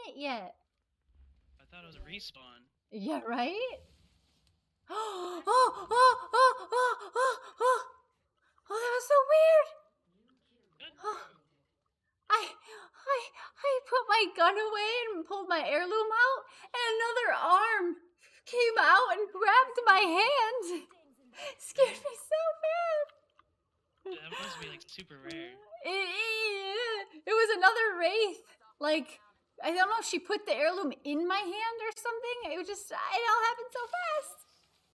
it yet. I thought it was a respawn. Yeah, right? Oh, that was so weird. Oh, I put my gun away and pulled my heirloom out, and another arm came out and grabbed my hand. Scared me so bad. That must be like super rare. It was another wraith. Like, I don't know if she put the heirloom in my hand or something. It all happened so fast.